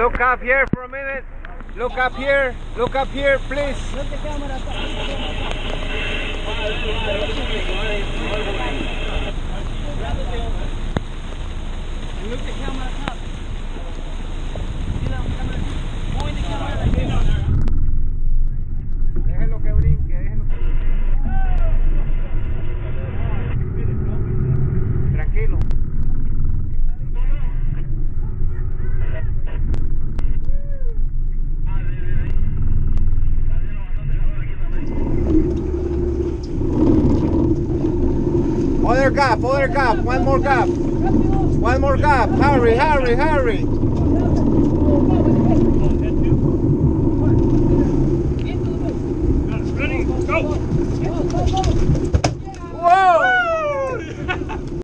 Look up here for a minute. Look up here. Look up here, please. Déjelo que brinque, déjelo que brinque. Tranquilo. Other gap, one more gap. One more gap, hurry, hurry, hurry.